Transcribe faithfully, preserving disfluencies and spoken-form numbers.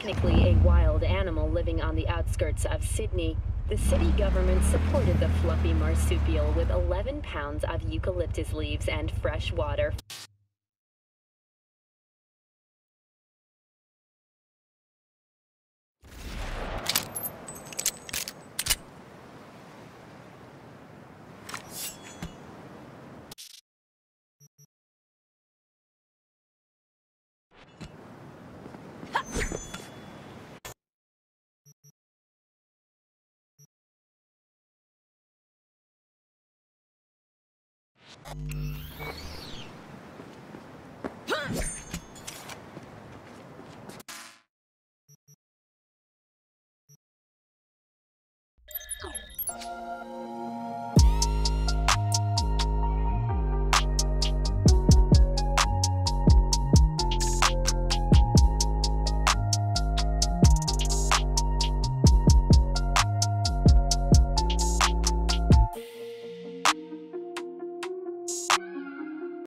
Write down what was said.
technically a wild animal living on the outskirts of Sydney, the city government supported the fluffy marsupial with eleven pounds of eucalyptus leaves and fresh water.